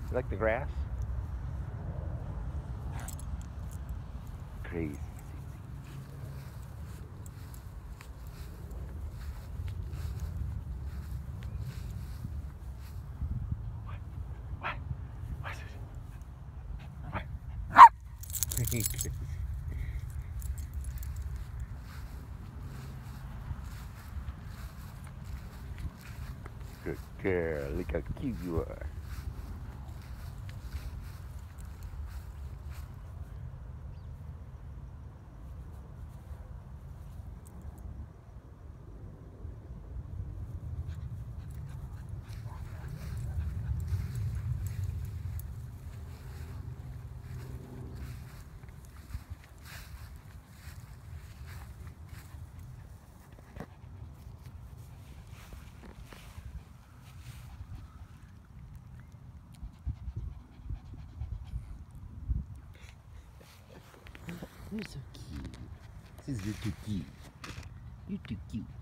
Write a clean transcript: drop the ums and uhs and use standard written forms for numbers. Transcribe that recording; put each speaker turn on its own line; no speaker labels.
You like the grass? Crazy. What? What's this? What? Good girl. Look how cute you are. You're so cute. This is too cute. You're too cute.